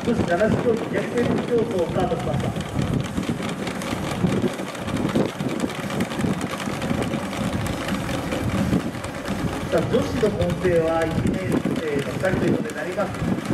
女子70競技逆転競争をスタートしました。さあ女子の混成は1年生の2人ということになります。